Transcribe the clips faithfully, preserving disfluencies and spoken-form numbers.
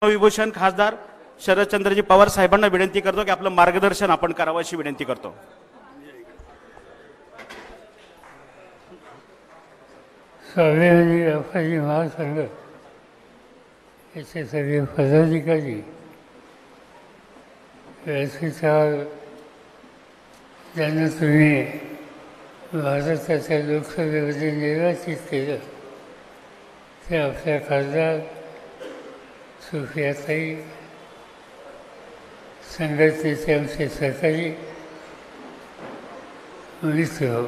विभूषण खासदार शरदचंद्रजी पवार साहेबांना विनंती करतो की आपलं मार्गदर्शन आपण करावं अशी विनंती करतो। स्वाभिमानी व्यापारी महासंघ याचे सगळे पदाधिकारी व्यासपीठावर ज्यांना तुम्ही भारताच्या लोकसभेमध्ये निर्वाचित केलं ते आपल्या खासदार सुप्रियाताई, संघटनेचे आमचे सहकारी मित्र,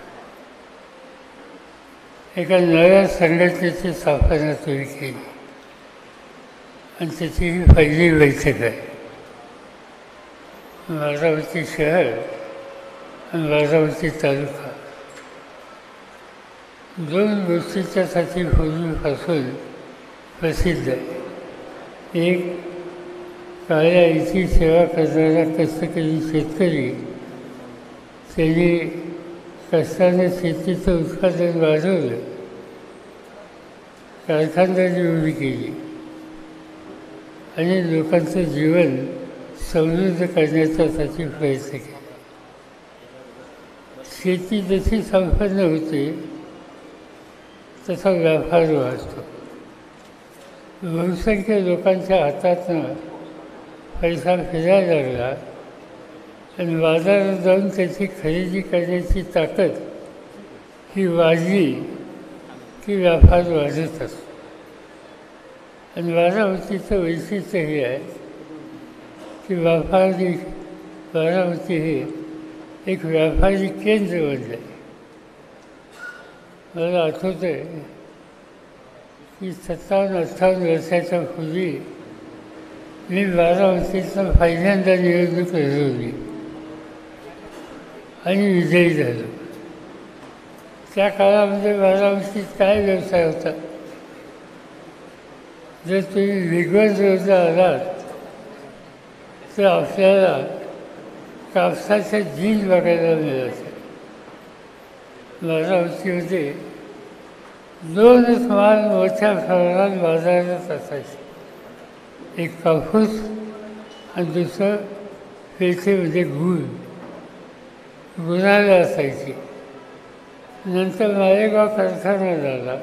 एका नव्या संघटनेची स्थापना तुम्ही केली आणि त्याची ही पहिली बैठक आहे। बारामती शहर आणि बारामती तालुका दोन गोष्टीच्यासाठी पूर्वीपासून प्रसिद्ध आहे। एक, काळ्या आईची सेवा करणारा कष्टकरी शेतकरी, त्यांनी कष्टाने शेतीचं उत्पादन वाढवलं, कारखानदारी उभी केली आणि लोकांचं जीवन समृद्ध करण्याच्यासाठी प्रयत्न केला। शेती जशी संपन्न होते तसा व्यापार वाढतो। बहुसंख्य लोकांच्या हातातनं पैसा फिरायला लागला आणि बाजारात जाऊन त्याची खरेदी करण्याची ताकद ही वाढली की व्यापार वाढत असतो। आणि बारामतीचं वैशिष्ट्य हे आहे की व्यापारी बारामती हे एक व्यापारी केंद्र बनलं आहे। मला आठवतं आहे की सत्तावन्न अठ्ठावन्न वर्षाच्या पूर्वी मी बारामतीतनं पहिल्यांदा निवडणूक लढवली आणि विजयी झालो। त्या काळामध्ये बारामतीत काय व्यवसाय होता? जर तुम्ही भिगवण रोडला आलात तर आपल्याला कापसाच्या जीन बघायला मिळायचं। बारामतीमध्ये दोनच माल मोठ्या प्रमाणात बाजारात असायचे, एक कापूस आणि दुसरं पेठेमध्ये गूळ, गुराला असायची। नंतर मालेगाव कारखाना झाला,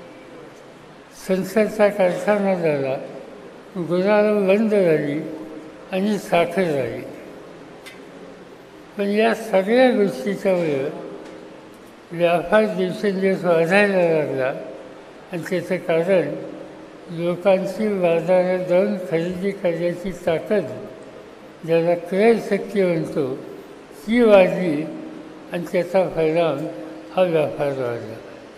संसदचा कारखाना झाला, गुराला बंद झाली आणि साखर झाली। पण या सगळ्या गोष्टीच्या वेळ व्यापार दिवसेंदिवस वाढायला लागला आणि त्याचं कारण लोकांची बाजारात जाऊन खरेदी करण्याची ताकद, ज्याला क्रयशक्ती म्हणतो, ती वाढली आणि त्याचा परिणाम हा व्यापार वाढला।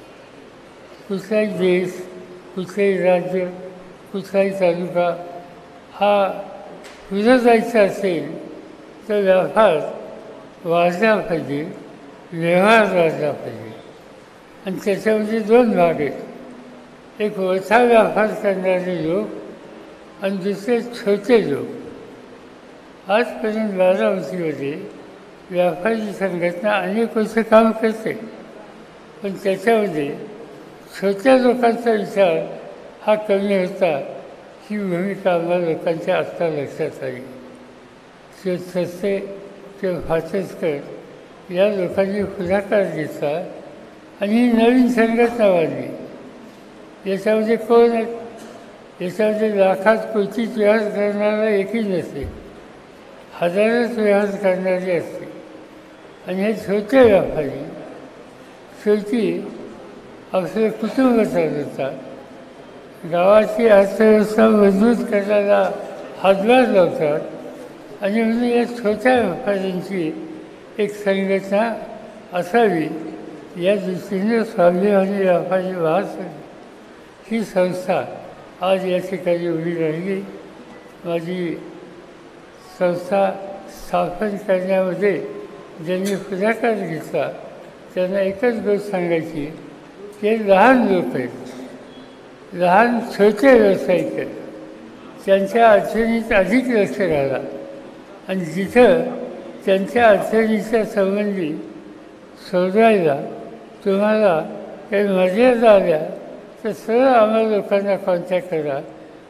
कुठलाही देश, कुठलंही राज्य, कुठलाही तालुका हा पुढं जायचा असेल तर व्यापार वाढला पाहिजे, व्यवहार वाढला पाहिजे। आणि त्याच्यामध्ये दोन भाग आहेत, एक मोठा व्यापार करणारे लोक आणि दुसरे छोटे लोक। आजपर्यंत बारामतीमध्ये व्यापारी संघटना अनेक वर्ष काम करते, पण त्याच्यामध्ये छोट्या लोकांचा विचार हा कमी होता, ही भूमिका आम्हाला लोकांच्या आत्ता लक्षात आली। शिव सस्ते किंवा फाचेसकर या लोकांनी पुढाकार घेतला आणि ही नवीन संघटना वाढली। याच्यामध्ये कोण आहे? याच्यामध्ये लाखात कोटीत व्यवहार करणारा एकही नसते, हजारोच व्यवहार करणारे असते। आणि हे छोटे व्यापारी शेवटी आपलं कुटुंब चालवतात, गावाची अर्थव्यवस्था मजबूत करायला हातभार लावतात। आणि म्हणून या छोट्या व्यापाऱ्यांची एक संघटना असावी या दृष्टीने स्वाभिमानी व्यापारी महासंघ ही संस्था आज या ठिकाणी उभी राहिली। माझी संस्था स्थापन करण्यामध्ये ज्यांनी पुढाकार घेतला त्यांना एकच गोष्ट सांगायची की लहान लोक आहेत, लहान छोटे व्यावसायिक आहेत, त्यांच्या अडचणीत अधिक लक्ष घाला आणि जिथं त्यांच्या अडचणीच्या संबंधी सोडवायला तुम्हाला काही मर्यादा आल्या तर सरळ आम्हाला लोकांना कॉन्टॅक्ट करा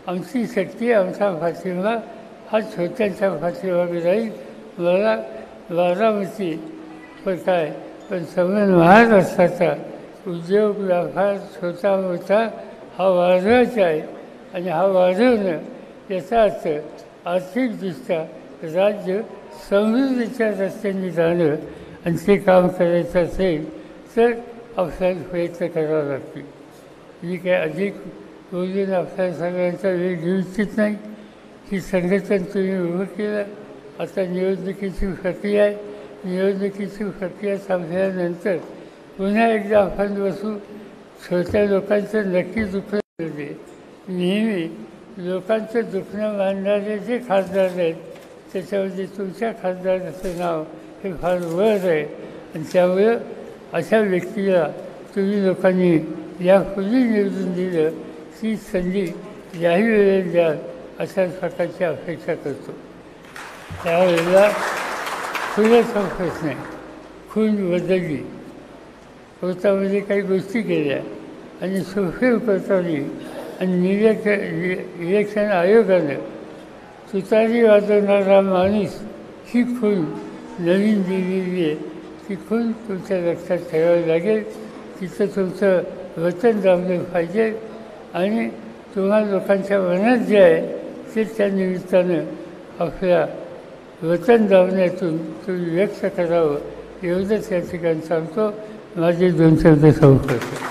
आमची शक्ती, आमचा पाठिंबा हा छोट्यांचा पाठिंबा राहील. मला बारामती पण काय पण संपूर्ण महाराष्ट्राचा उद्योग व्यापार छोटा मोठा हा वाढवायचा आहे. आणि हा वाढवणं याचा अर्थ आर्थिकदृष्ट्या राज्य समृद्धीच्या रस्त्याने जाणं आणि ते काम करायचं असेल तर आपल्याला प्रयत्न करावा लागतील. जी काय अधिक बोलून आपल्याला सगळ्यांचा वेळ घेऊ इच्छित नाही. ही संघटन तुम्ही उभं केलं. आता निवडणुकीची प्रक्रिया आहे. निवडणुकीची प्रक्रिया संपल्यानंतर पुन्हा एकदा आपण बसू. छोट्या लोकांचं नक्की दुखणं दे. नेहमी लोकांचं दुखणं मानणारे जे खासदार आहेत त्याच्यामध्ये तुमच्या खासदाराचं नाव हे फार वर आहे. आणि त्यामुळं अशा व्यक्तीला तुम्ही लोकांनी यापूर्वी निवडून दिलं ती संधी याही वेळेला द्याल अशाच प्रकारची अपेक्षा करतो. त्यावेळेला खुलाचा प्रश्न आहे. खून बदलली, कोर्टामध्ये काही गोष्टी केल्या आणि सुप्रीम कोर्टाने आणि निलेक इलेक्शन आयोगानं तुतारी वाजवणारा माणूस ही खून नवीन दिलेली आहे. ती खून तुमच्या लक्षात ठेवावी लागेल. तिथं तुमचं वचन दाबलं पाहिजे आणि तुम्हा लोकांच्या मनात जे आहे ते त्या निमित्तानं आपल्या वचन दाबण्यातून तुम्ही व्यक्त करावं एवढंच या ठिकाणी सांगतो. माझे दोन शब्द संपवतो.